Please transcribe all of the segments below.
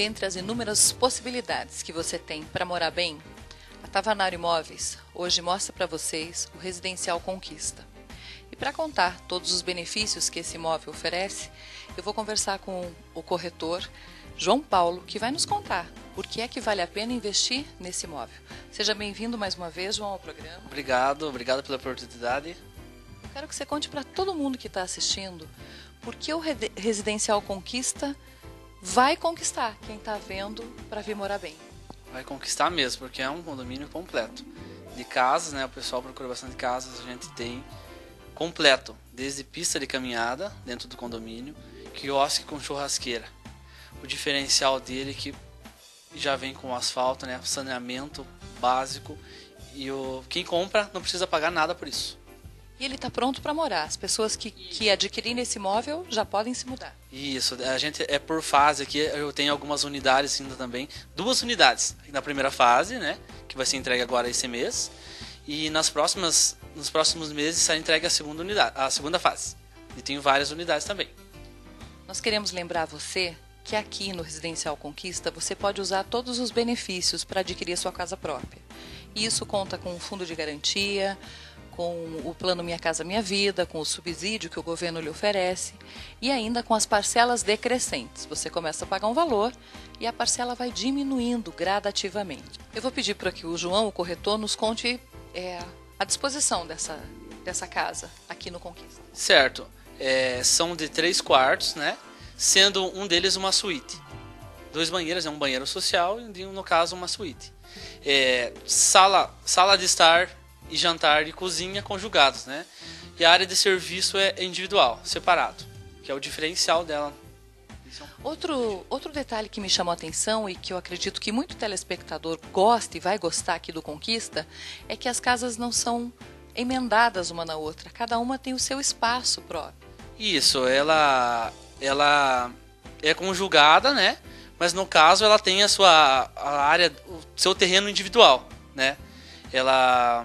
Dentre as inúmeras possibilidades que você tem para morar bem, a Tavanário Imóveis hoje mostra para vocês o Residencial Conquista. E para contar todos os benefícios que esse imóvel oferece, eu vou conversar com o corretor João Paulo, que vai nos contar por que é que vale a pena investir nesse imóvel. Seja bem-vindo mais uma vez, João, ao programa. Obrigado pela oportunidade. Eu quero que você conte para todo mundo que está assistindo por que o Residencial Conquista vai conquistar quem está vendo para vir morar bem. Vai conquistar mesmo, porque é um condomínio completo. De casas, né? O pessoal procura bastante casas, a gente tem completo. Desde pista de caminhada dentro do condomínio, quiosque com churrasqueira. O diferencial dele é que já vem com asfalto, né? Saneamento básico. E quem compra não precisa pagar nada por isso. E ele está pronto para morar. As pessoas que adquirem esse imóvel já podem se mudar. Isso, a gente é por fase aqui. Eu tenho algumas unidades ainda também. 2 unidades na primeira fase, né? Que vai ser entregue agora esse mês. E nos próximos meses será entregue a segunda fase. E tenho várias unidades também. Nós queremos lembrar você que aqui no Residencial Conquista você pode usar todos os benefícios para adquirir a sua casa própria. E isso conta com o fundo de garantia, com o plano Minha Casa Minha Vida, com o subsídio que o governo lhe oferece e ainda com as parcelas decrescentes. Você começa a pagar um valor e a parcela vai diminuindo gradativamente. Eu vou pedir para que o João, o corretor, nos conte a disposição dessa casa aqui no Conquista. Certo. São de 3 quartos, né? Sendo um deles uma suíte. 2 banheiros, um banheiro social e, no caso, uma suíte. Sala de estar e jantar e cozinha conjugados, né? E a área de serviço é individual, separado, que é o diferencial dela. Outro detalhe que me chamou a atenção e que eu acredito que muito telespectador gosta e vai gostar aqui do Conquista é que as casas não são emendadas uma na outra, cada uma tem o seu espaço próprio. Isso, ela é conjugada, né? Mas no caso ela tem a área, o seu terreno individual, né? Ela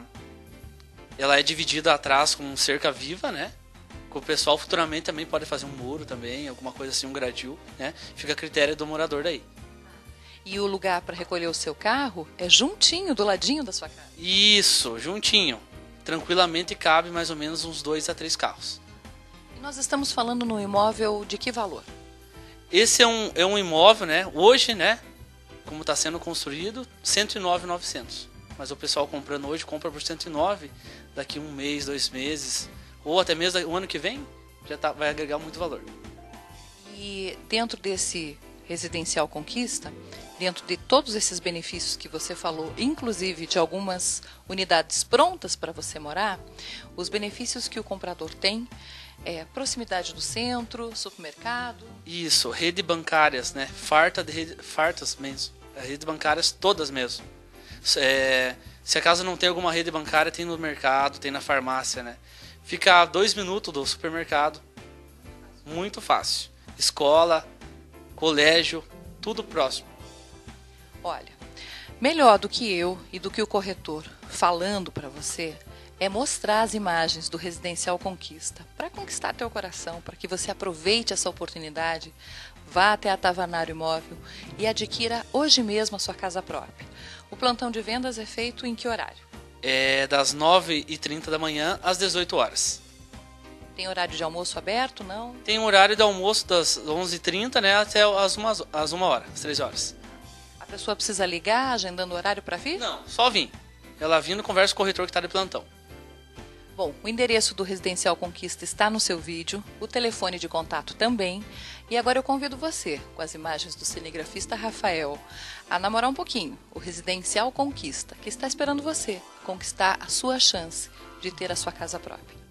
é dividida atrás com cerca viva, né? O pessoal futuramente também pode fazer um muro também, alguma coisa assim, um gradil, né? Fica a critério do morador daí. E o lugar para recolher o seu carro é juntinho, do ladinho da sua casa? Isso, juntinho. Tranquilamente cabe mais ou menos uns 2 a 3 carros. E nós estamos falando no imóvel de que valor? Esse é um imóvel, né? Hoje, né? Como está sendo construído, R$ 109.900. Mas o pessoal comprando hoje compra por 109, daqui 1 mês, 2 meses, ou até mesmo o ano que vem, vai agregar muito valor. E dentro desse Residencial Conquista, dentro de todos esses benefícios que você falou, inclusive de algumas unidades prontas para você morar, os benefícios que o comprador tem é proximidade do centro, supermercado. Isso, rede bancárias, né? Fartas mesmo. Redes bancárias todas mesmo. Se a casa não tem alguma rede bancária, tem no mercado, tem na farmácia, né? Fica a 2 minutos do supermercado. Muito fácil. Escola, colégio, tudo próximo. Olha, melhor do que eu e do que o corretor falando para você é mostrar as imagens do Residencial Conquista para conquistar teu coração, para que você aproveite essa oportunidade, vá até a Tavanário Imóvel e adquira hoje mesmo a sua casa própria. O plantão de vendas é feito em que horário? É das 9h30 da manhã às 18 horas. Tem horário de almoço aberto, não? Tem um horário de almoço das 11h30, né, até às 1 hora, às 13 horas. A pessoa precisa ligar, agendando horário para vir? Não, só vir. Ela vindo, conversa com o corretor que está de plantão. Bom, o endereço do Residencial Conquista está no seu vídeo, o telefone de contato também. E agora eu convido você, com as imagens do cinegrafista Rafael, a namorar um pouquinho o Residencial Conquista, que está esperando você conquistar a sua chance de ter a sua casa própria.